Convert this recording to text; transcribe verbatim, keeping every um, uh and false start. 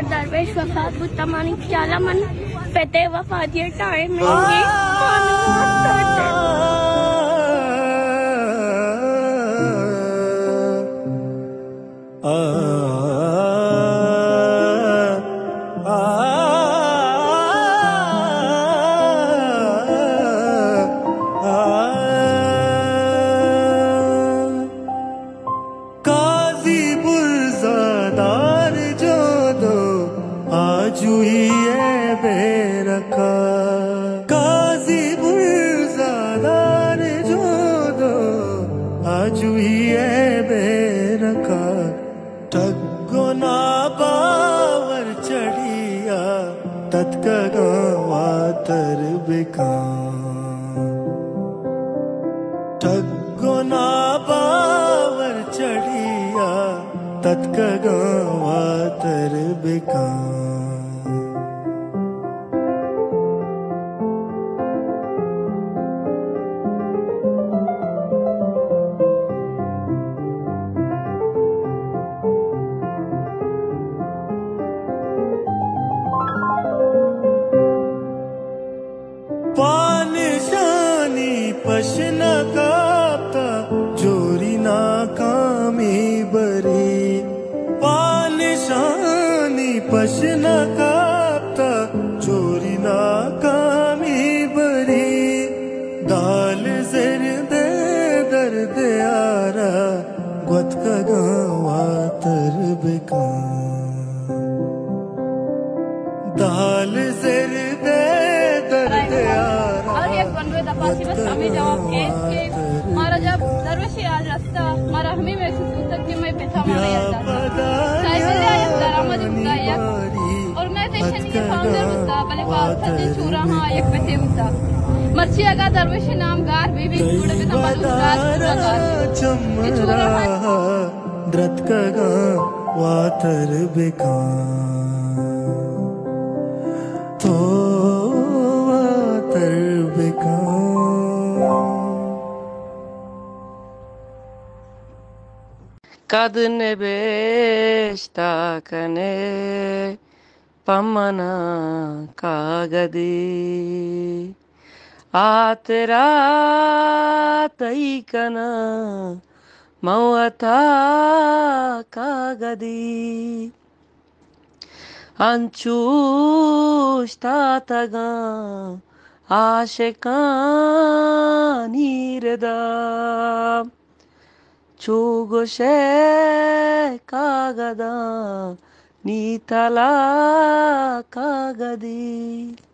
Sir Darwish Wafat Buttamani Chalaman Fete Wafat your time मर्चियागा दरवेश नामगार बीबी गुड़ बिना द्रतकगा वातर बेका तो वातर बेका kadne beshta kane pamana kagadi atera taikana mawata kagadi anchushtaga ashekani Chugoshe kagada ni tala kagadi